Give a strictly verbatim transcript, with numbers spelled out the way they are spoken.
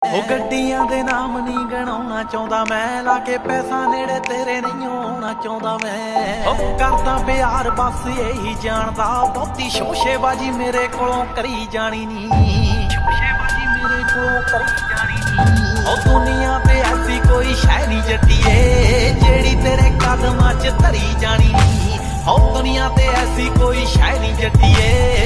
ਉਹ ਗੱਡੀਆਂ ਦੇ ਨਾਮ ਨਹੀਂ ਗਣਾਉਣਾ ਚਾਹੁੰਦਾ ਮੈਂ, ਲਾ ਕੇ ਪੈਸਾ ਨੇੜੇ ਤੇਰੇ ਨਹੀਂ ਆਉਣਾ ਚਾਹੁੰਦਾ ਮੈਂ। ਉਹ ਕਰਦਾ ਪਿਆਰ ਬਸ ਇਹੀ ਜਾਣਦਾ, ਬਹੁਤੀ ਸ਼ੋਸ਼ੇਬਾਜੀ ਮੇਰੇ ਕੋਲੋਂ ਕਰੀ ਜਾਣੀ ਨੀ, ਸ਼ੋਸ਼ੇਬਾਜੀ ਮੇਰੇ ਕੋਲੋਂ ਕਰੀ ਜਾਣੀ ਨੀ। ਉਹ ਦੁਨੀਆ ਤੇ ਐਸੀ ਕੋਈ ਸ਼ੈ ਨਹੀਂ ਜੱਟੀਏ, ਜਿਹੜੀ ਤੇਰੇ ਕਦਮਾਂ 'ਚ ਧਰੀ ਜਾਣੀ ਨੀ। ਉਹ ਦੁਨੀਆ ਤੇ ਐਸੀ ਕੋਈ ਸ਼ੈ ਨਹੀਂ ਜੱਟੀਏ,